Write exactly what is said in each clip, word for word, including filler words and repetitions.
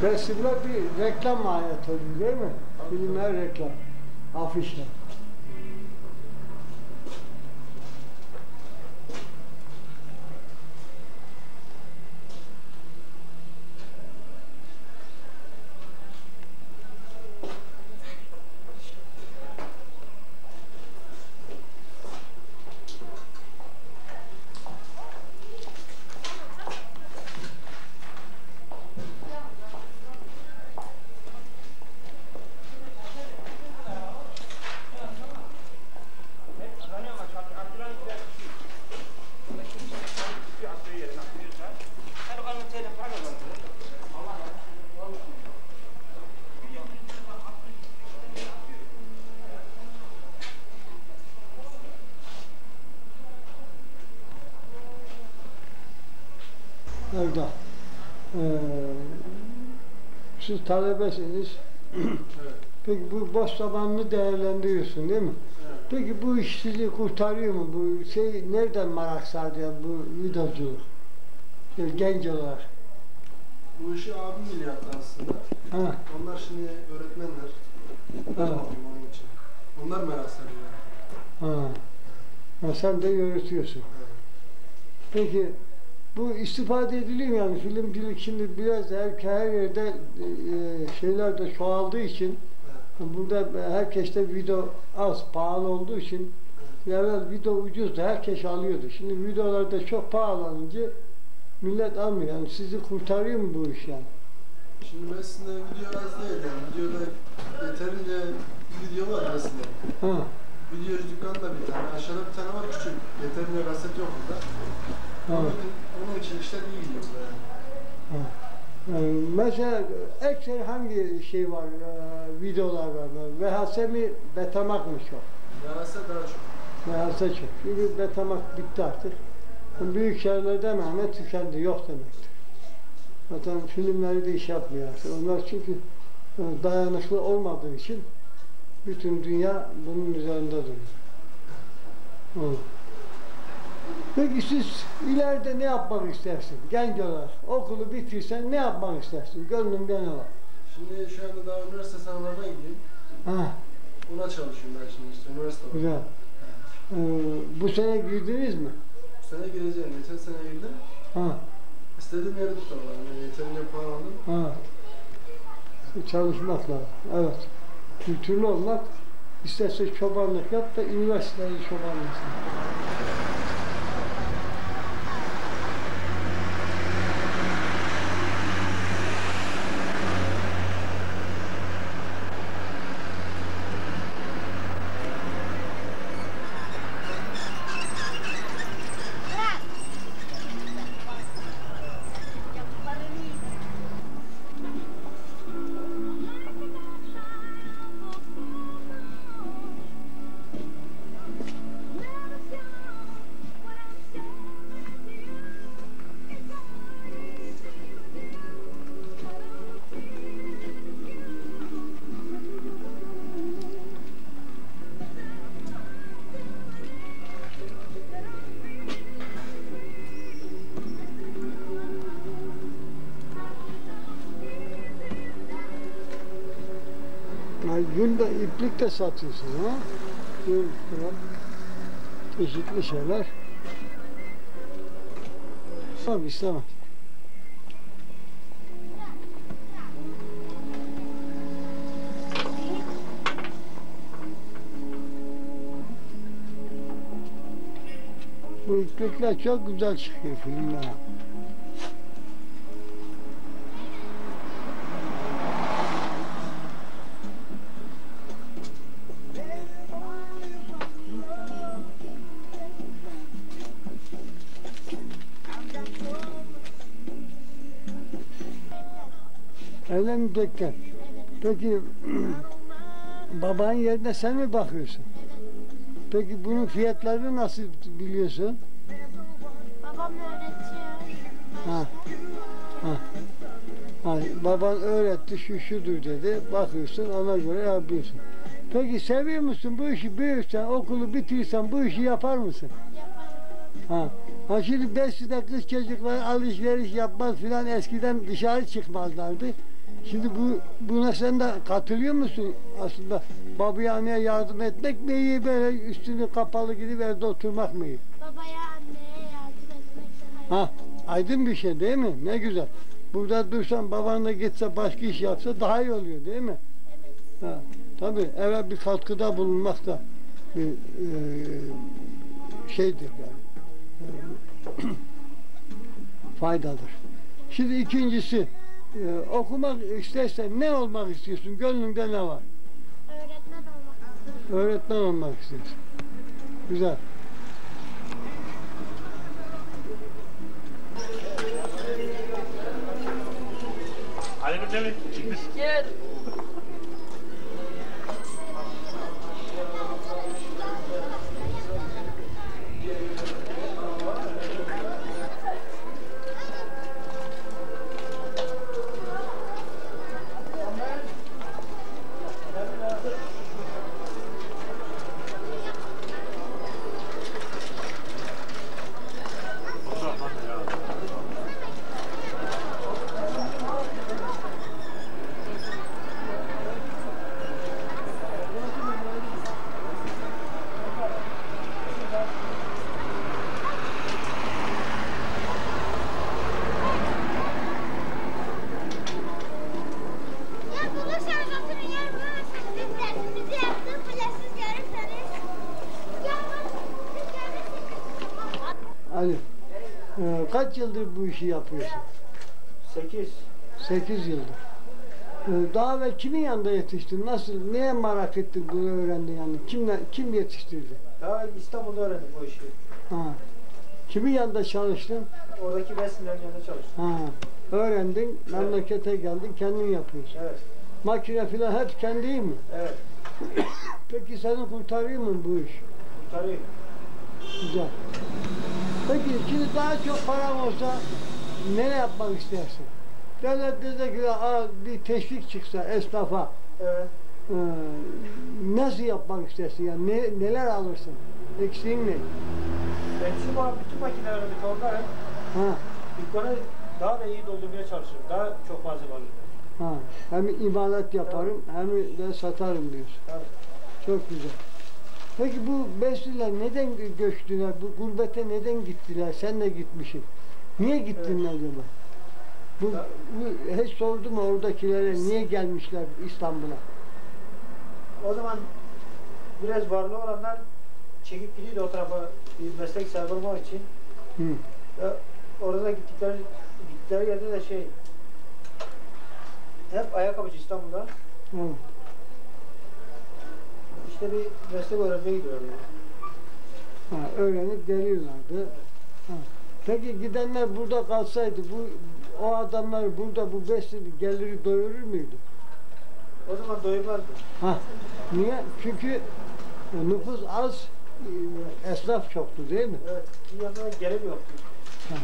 Resimler bir reklam mahiyeti oluyor değil mi? Filmler reklam, afişler. Orada. Ee, siz talebesiniz. Evet. Peki bu boş zamanını değerlendiriyorsun değil mi? Evet. Peki bu iş sizi kurtarıyor mu? Bu şey nereden merak sardı bu videoculuk? Yani genç olarak. Bu işi abim bile yaptı aslında. Ha. Onlar şimdi öğretmenler. Ben yapayım onun için. Onlar merak sarıyor. Ha. Ha. Sen de öğretiyorsun. Evet. Peki bu istifade ediliyor yani filmcilik şimdi biraz her, her yerde e, şeyler de çoğaldığı için evet. Burada herkeste video az, pahalı olduğu için evet. Evvel video ucuzdu, herkes alıyordu. Şimdi videolarda çok pahalanınca millet almıyor. Yani sizi kurtarıyor mu bu iş yani? Şimdi aslında video az değil yani. Videoda yeterince video var aslında. Ha. Videocu dükkanında bir tane, aşağıda bir tane var küçük. Yeterince kaset yok burada. Onun, onun için işler iyi gidiyor yani. Ha. Ee, mesela ekser hangi şey var, e, videolar var? V H S mi, Betamax mı çok? V H S daha çok. V H S çok. Çünkü Betamax bitti artık. Büyük şehirlerde hemen tükendi, yok demektir. Zaten filmleri de iş yapmıyor artık. Onlar çünkü dayanıklı olmadığı için bütün dünya bunun üzerinde duruyor. Evet. Peki siz ileride ne yapmak istersin? Genç olarak okulu bitirsen ne yapmak istersin? Gönlünde ne var? Şimdi şu anda daha üniversite sınavlarına gidiyorum. Ha. Ona çalışıyorum ben şimdi işte üniversite olarak. Güzel. Ee, bu sene girdiniz mi? Bu sene gireceğim. Geçen sene girdim. Ha. İstediğim yeri tutamadım. Yani yeterince puan aldım. Ha. Çalışmak lazım. Evet. Kültürlü olmak, isterse çobanlık yap da üniversitede çobanlık. Gül de, iplik de satıyorsun ha? Gül falan, çeşitli şeyler. Tamam, istemem. Bu iplikler çok güzel çıkıyor filmlere. Evlenecekler. Peki babanın yerine sen mi bakıyorsun? Peki bunun fiyatlarını nasıl biliyorsun? Babam öğretiyor. Ha. Ha. Ha. Baban öğretti, şu şudur dedi. Bakıyorsun, ona göre yapıyorsun. Peki seviyor musun bu işi? Büyürsen, okulu bitirirsen bu işi yapar mısın? Yaparım. Ha. Ha şimdi beş yüzde kız çocuklar alışveriş yapmaz filan eskiden dışarı çıkmazlardı. Şimdi bu buna sen de katılıyor musun? Aslında babaanneye yardım etmek mi iyi, böyle üstünü kapalı gidip evde oturmak mı iyi? Babaya, anneye yardım etmek daha iyi. Ha, aydın bir şey değil mi? Ne güzel. Burada dursan, babanla gitse, başka iş yapsa daha iyi oluyor değil mi? Evet. Ha, tabii eve bir katkıda bulunmak da bir e, şeydir yani. E, faydadır. Şimdi ikincisi, e, okumak istersen ne olmak istiyorsun? Gönlünde ne var? Öğretmen olmak istiyorum. Öğretmen olmak istiyorsun. Güzel. Ali Mehmet, Gel. Ya bulursanız oturun, yer bulursanız biz dersimizi yaptık bile siz görürseniz. Ya siz görürseniz. Ali, e, kaç yıldır bu işi yapıyorsun? sekiz. Sekiz yıldır. E, daha evvel kimin yanında yetiştin? Nasıl, neye merak ettin bunu öğrendin yani? Kimle, kim yetiştirdi? Daha İstanbul'da öğrendim bu işi. Ha. Kimin yanında çalıştın? Oradaki resimlerin yanında çalıştım. Ha. Öğrendin, memlekete geldin, kendin yapıyorsun. Evet, Makine filan hep kendi mi? evet. Peki seni kurtarıyor mu bu iş? Kurtarıyor. Güzel. Peki şimdi daha çok paran olsa ne yapmak istersin? Devlet dese ki "Aa, bir teşvik çıksa esnafa, Evet. e, nasıl yapmak istersin? Yani ne, neler alırsın? Eksiğin ne? Ben şu an bütün makinelerini toplarım. Ha, Dükkanı daha da iyi doldurmaya çalışıyorum. Daha çok malzeme alıyorum. ha. Hem imalat yaparım hem de satarım diyorsun. Evet. Çok güzel. Peki bu Besliler neden göçtüler? Bu gurbete neden gittiler? Sen de gitmişsin. Niye gittin Evet. acaba? Bu, Ya- bu hiç sordu mu oradakilere niye gelmişler İstanbul'a? O zaman biraz varlı olanlar çekip gidiyordu o tarafa bir meslek sahibi olmak için. Hı. Ve orada gittikleri, gittikleri yerde de şey hep ayakkabıcı İstanbul'da. Evet. İşte bir meslek öğrenmeye gidiyorlar. Yani. Ha, öğrenip geliyorlardı. Ha. Peki gidenler burada kalsaydı bu o adamlar burada bu besli geliri doyurur muydu? O zaman doyurlardı. Ha. Niye? Çünkü nüfus az, e, esnaf çoktu değil mi? Evet. Bir yandan gelir yoktu. Ha.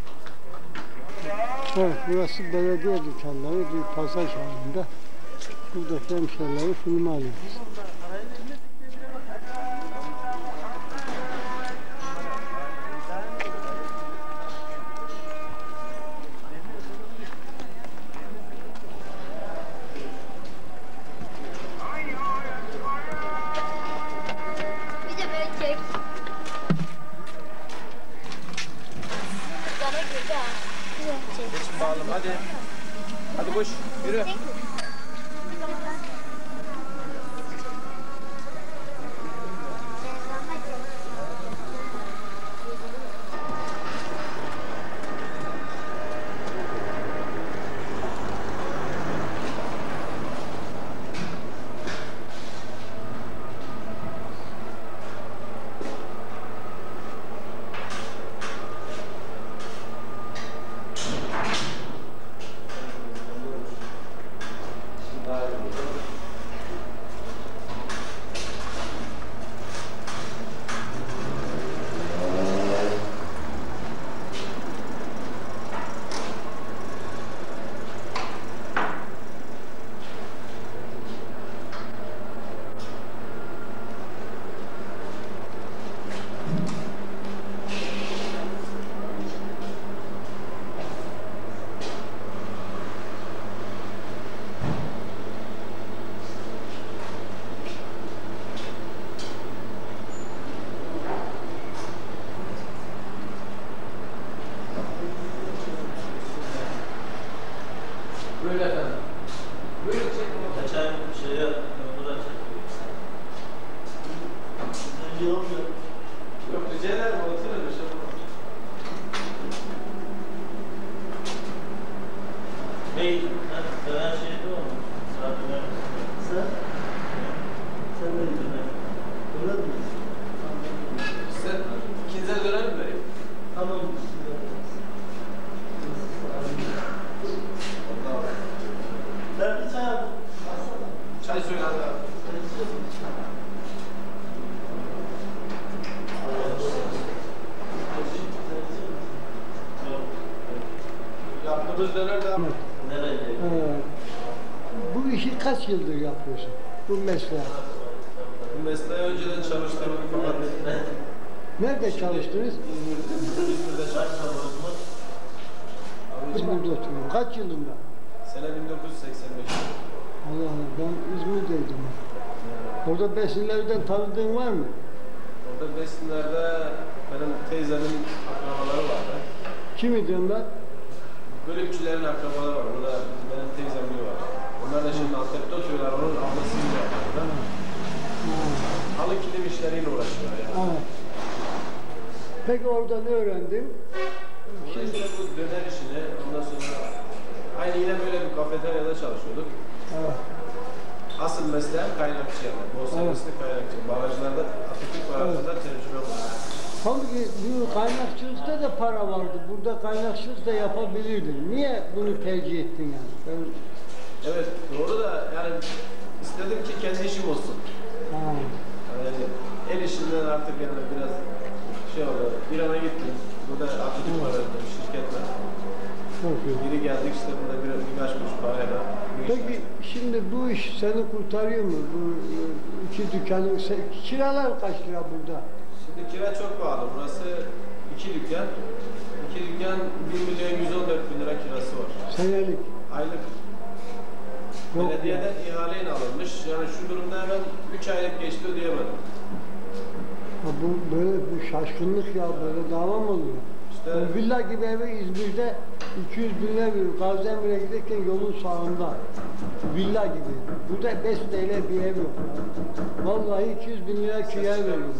Evet, burası belediye dükkanları, bir pasaj halinde. Buradaki hemşehrileri filme alıyoruz. Bir de böyle çek. Bana girdi ha. Güzel çek. Geç bağlım hadi. Hadi koş yürü. Buyurun efendim. Buyurun çekin. Geçen şeye memura çekiyoruz. Yok yok. Yok rica ederim. Oturun bir şey olmaz. Bey, ben şeyde olmuş. Sıra döner misin? Sen? Sen de döner. Döner mi? Sen ikinize döner mi vereyim? Tamam. Ben bir çay aldım. Çay söyle abi. Yaptığımız döner de Nereye? Ee, bu işi kaç yıldır yapıyorsun? Bu mesleği. bu mesleğe önceden çalıştım fakat Nerede çalıştınız? İzmir'de, İzmir'de çalıştım. İzmir'de oturuyorum. Kaç yılında? Sene bin dokuz yüz seksen beş. Allah Allah, ben İzmir'deydim. Orada besinlerden tanıdığın var mı? Orada Besinler'de benim teyzemin akrabaları vardı. Kimi diyorum ben? Bölükçülerin akrabaları var. Burada benim teyzem biri var. Onlar da şimdi Antep'te oturuyorlar. Onun ablasıyla yapıyorlar. Halı kilim işleriyle uğraşıyorlar yani. Evet. Peki orada ne öğrendin? Burada işte bu döner işini, ondan sonra aynı yine böyle bir kafeteryada çalışıyorduk. Evet. Asıl mesleğim kaynakçı yani. Bol servisli kaynakçı. Barajlarda, Atatürk barajlarda tecrübe var. Halbuki bu kaynakçılıkta da para vardı. Burada kaynakçılık da yapabilirdin. Niye bunu tercih ettin yani? Ben... Evet, doğru da yani istedim ki kendi işim olsun. Ha. Yani el işinden artık yani biraz şey oldu. İran'a gittim. Burada Atatürk barajında bir şirket var. Çok iyi. Biri geldik işte burada bir, birkaç kuruş parayla. bir iş Peki şimdi bu iş seni kurtarıyor mu? Bu e, iki dükkanın, se- kiralar kaç lira burada? Şimdi kira çok pahalı. Burası iki dükkan. İki dükkan bir milyon yüz on dört bin lira kirası var. Senelik. Aylık. Yok Belediyeden ihaleyle alınmış. Yani şu durumda hemen üç aylık geçti ödeyemedim. Ha bu böyle bir şaşkınlık ya, böyle dava mı oluyor? İşte Yani villa gibi eve İzmir'de iki yüz bin lira veriyor. Gaziantep'e giderken yolun sağında. Villa gibi. Burada beş T L bir ev yok. Vallahi iki yüz bin lira kiraya veriyor.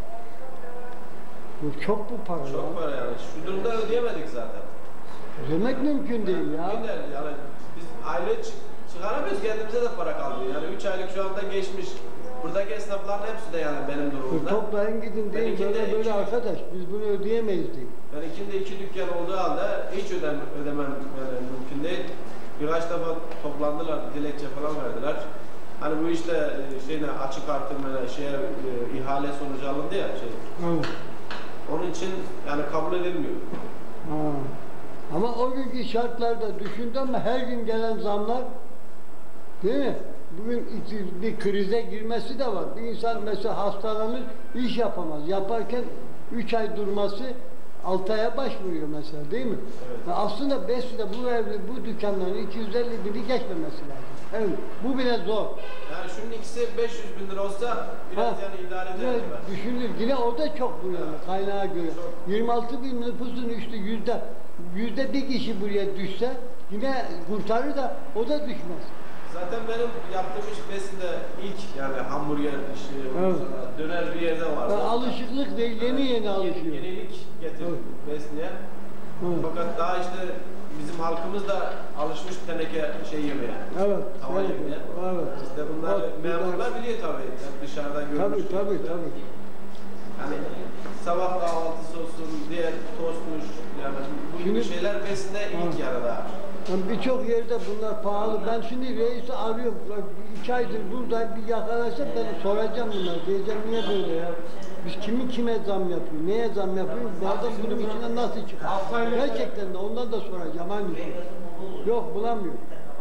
Bu çok bu para ya. çok para yani. Şu durumda ödeyemedik zaten. Ödemek mümkün değil ya. Mümkün değil. Yani biz aile çık çıkaramıyoruz. Kendimize de para kalmıyor. Yani üç aylık şu anda geçmiş. Buradaki esnafların hepsi de yani benim Bu durumumda. toplayın gidin Ben deyin ikinde böyle böyle iki- arkadaş biz bunu ödeyemeyiz deyin. Ben ikinde iki dükkan olduğu halde hiç ödem, ödemem yani mümkün değil. Birkaç defa toplandılar, dilekçe falan verdiler. Hani bu işte e, şeyine açık artırmayla şeye e, ihale sonucu alındı ya şey. Evet. Onun için yani kabul edilmiyor. Ha. Ama o günkü şartlarda düşündün mü her gün gelen zamlar, değil mi? Bugün iki- bir krize girmesi de var. Bir insan mesela hastalanır, iş yapamaz. Yaparken üç ay durması altı aya başvuruyor mesela, değil mi? Evet. Ve aslında Besli'de bu evli, bu dükkanların iki yüz elli bini geçmemesi lazım. Evet, bu bile zor. Yani şunun ikisi beş yüz bin lira olsa biraz Ha, yani idare yine ederdim ben. düşünülür. Yine orada çok bu yani kaynağa göre. yirmi altı bin nüfusun üstü yüzde yüzde bir kişi buraya düşse yine kurtarır da o da düşmez. Zaten benim yaptığım iş Besin'de ilk yani hamburger işi, Evet. döner bir yerde vardı. Yani alışıklık değil, yeni yeni alışıyor. Yenilik getirdim Besin'e. Evet. Fakat daha işte bizim halkımız da alışmış teneke şey yemeye. Evet. Tava evet, yemeye. evet. İşte bunlar Bak, memurlar biliyor tabii. Yani dışarıdan görmüş. Tabii tabii tabii. Hani sabah kahvaltısı olsun, diğer tostmuş yani bu gibi Şimdi- şeyler Besin'de ilk Evet. yarıda. Yani birçok yerde bunlar pahalı. Ben şimdi reisi arıyorum. Bak, iki aydır burada bir yakalasam ben soracağım bunlar. Diyeceğim niye böyle ya? Biz kimin kime zam yapıyor? Neye zam yapıyor? Bu adam bunun içinden nasıl çıkar? Gerçekten de ondan da soracağım aynı şey. Yok bulamıyor.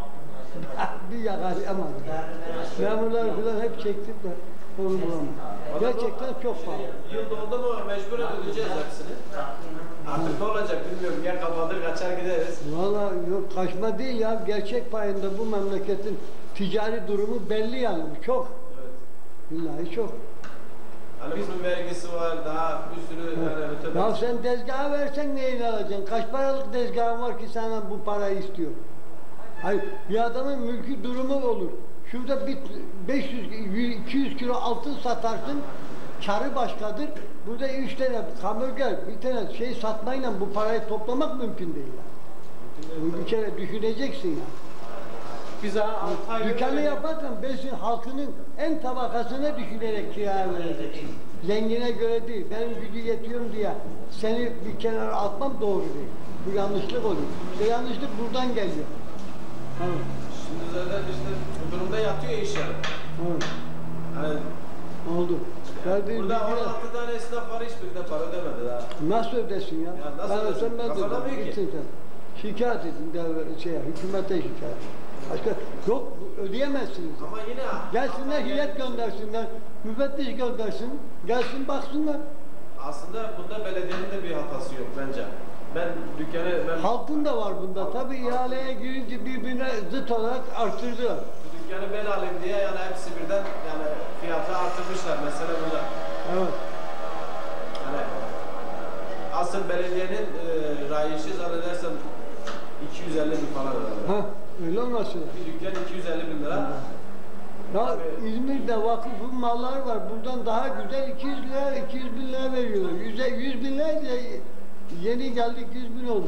bir yakalayamadım. Memurlar falan hep çektim de onu bulamadım. Gerçekten çok pahalı. Yılda oldu mu mecburen ödeyeceğiz hepsini. Artık ne olacak bilmiyorum. Ya kapatır kaçar gideriz. Valla yok kaçma değil ya. Gerçek payında bu memleketin ticari durumu belli yani. Bu çok. Evet. Billahi çok. Hani bunun vergisi var, daha bir sürü yani ötebe. Ya sen tezgaha versen neyini alacaksın? Kaç paralık tezgahın var ki sana bu parayı istiyor? Hayır, bir adamın mülkü durumu olur. Şurada bir beş yüz, iki yüz kilo altın satarsın, karı başkadır. Burada üç tane hamburger, bir tane şey satmayla bu parayı toplamak mümkün değil. Yani. Bu bir kere düşüneceksin ya. Bize altı ay Dükkanı yaparsan besin halkının en tabakasına düşünerek kiraya vereceksin. Zengine göre değil, benim gücü yetiyorum diye seni bir kenara atmam doğru değil. Bu yanlışlık olur. İşte yanlışlık buradan geliyor. Evet. Şimdi zaten işte bu durumda yatıyor iş yani. Evet. Yani Oldu. Verdiğin burada bilgiler- on altı tane esnaf var, hiçbirine para ödemedi daha. Nasıl ödesin ya? Ya nasıl ben ödesin? olsam ben de Kazanamıyor öderim. ki. Gitsin sen. Şikayet edin devlet, şeye, hükümete şikayet. Başka yok, ödeyemezsiniz. Ama yine Gelsinler, hiyet göndersinler, müfettiş göndersin, gelsin baksınlar. aslında bunda belediyenin de bir hatası yok bence. Ben dükkanı ben Halkın da var bunda. Tabii ihaleye girince birbirine zıt olarak artırdılar. bu dükkanı ben alayım diye yani hepsi birden yani fiyatı artırmışlar mesela burada. Evet. Yani asıl belediyenin e, rayişi zannedersem iki yüz elli bin falan herhalde. Ha, öyle olmasın. Bir dükkan iki yüz elli bin lira. Ya İzmir'de vakıfın malları var. Buradan daha güzel iki yüz lira, iki yüz bin lira veriyorlar. Yüze, yüz bin lira ile yeni geldik yüz bin oldu.